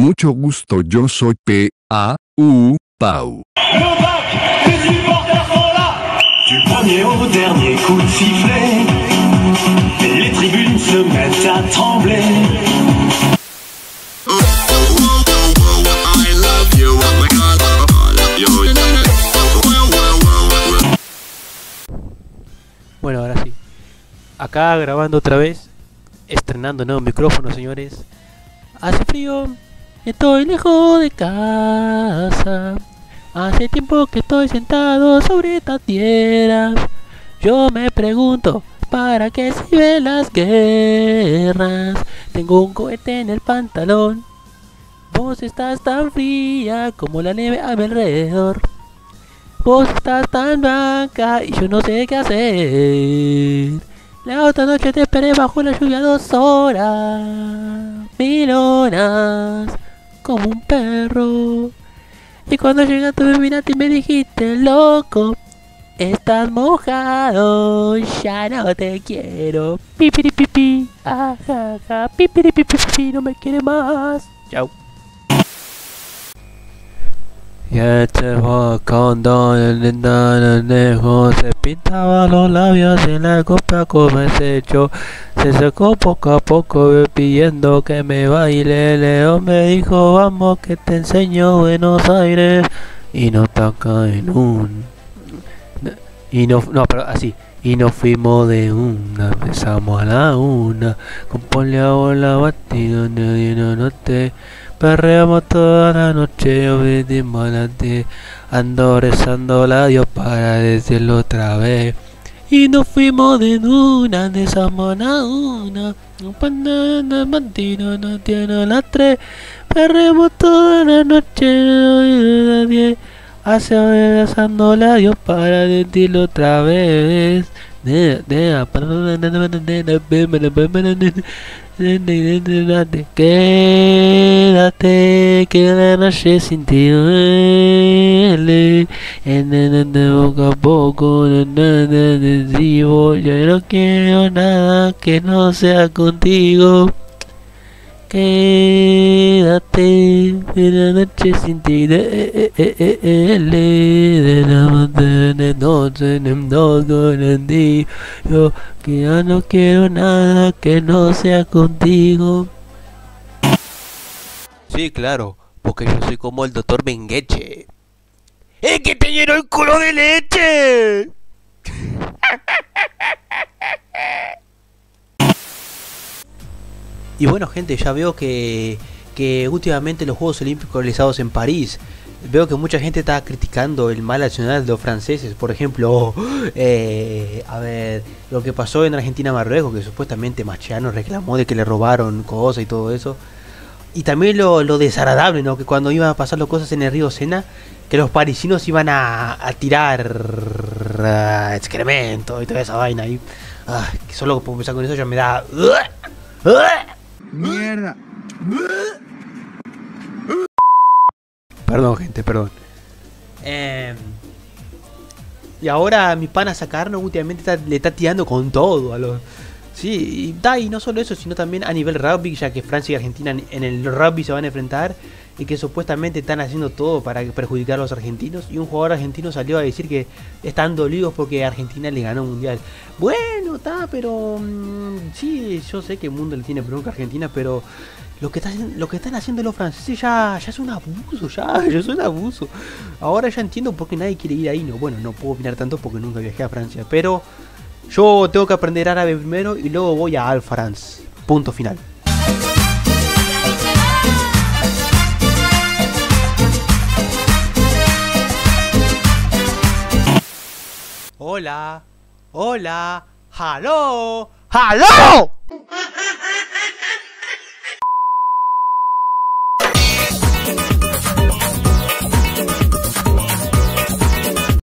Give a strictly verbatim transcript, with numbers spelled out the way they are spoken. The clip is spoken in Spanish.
Mucho gusto, yo soy P A U Pau. Le bac, les supporters sont là. Du premier au dernier coup de sifflet, les tribunes se mettent à trembler. Bueno, ahora sí. Acá grabando otra vez, estrenando nuevo micrófono, señores. Hace frío, estoy lejos de casa. Hace tiempo que estoy sentado sobre esta tierra. Yo me pregunto, ¿para qué sirven las guerras? Tengo un cohete en el pantalón. Vos estás tan fría como la nieve a mi alrededor. Vos estás tan blanca y yo no sé qué hacer. La otra noche te esperé bajo la lluvia dos horas, mil horas, como un perro. Y cuando llegaste me miraste y me dijiste, loco, estás mojado, ya no te quiero. Pipiripipi, ajaja, pipiripipi, no me quiere más. Chau. Ya este cuando el lejos se pintaba los labios en la copa como ese hecho. Se secó poco a poco pidiendo que me baile. León me dijo vamos que te enseño Buenos Aires. Y no toca en un... Y no, no, pero así. Y nos fuimos de una, empezamos a la una. Con poliagua la batida, nadie no noté. Perreamos toda la noche, obedimos a ti. Ando rezando la Dios para decirlo otra vez. Y nos fuimos de una, de Samona a una. Un panana, mantino, no tiene las tres. Perreamos toda la noche, obedimos a diez. Hace rezando la Dios para decirlo otra vez. Quédate, que la noche sin ti duele. Poco a poco, digo, yo no quiero nada que no sea contigo. Quédate, de la noche sin ti de la noche no con ti. Yo que ya no quiero nada que no sea contigo. Sí, claro, porque yo soy como el doctor Bengueche. ¡Es que te llenó el culo de leche! Y bueno, gente, ya veo que, que últimamente los Juegos Olímpicos realizados en París, veo que mucha gente está criticando el mal nacional de los franceses. Por ejemplo, eh, a ver, lo que pasó en Argentina-Marruecos, que supuestamente Mascherano reclamó de que le robaron cosas y todo eso. Y también lo, lo desagradable, ¿no? Que cuando iban a pasar las cosas en el río Sena, que los parisinos iban a, a tirar uh, excremento y toda esa vaina ahí. Ah, que solo por pensar con eso ya me da... Uh, uh, Mierda. Perdón, gente, perdón. Eh, y ahora mi pana Sacarno últimamente está, le está tirando con todo a los... Sí, y, da, y no solo eso, sino también a nivel rugby, ya que Francia y Argentina en el rugby se van a enfrentar y que supuestamente están haciendo todo para perjudicar a los argentinos. Y un jugador argentino salió a decir que están dolidos porque Argentina le ganó un mundial. Bueno, está, pero mmm, sí, yo sé que el mundo le tiene bronca a Argentina, pero lo que, está, lo que están haciendo los franceses ya, ya es un abuso, ya, ya es un abuso. Ahora ya entiendo por qué nadie quiere ir ahí. No, bueno, no puedo opinar tanto porque nunca viajé a Francia, pero yo tengo que aprender árabe primero y luego voy a Al France. Punto final. Hola, hola, ¡aló! ¡Aló!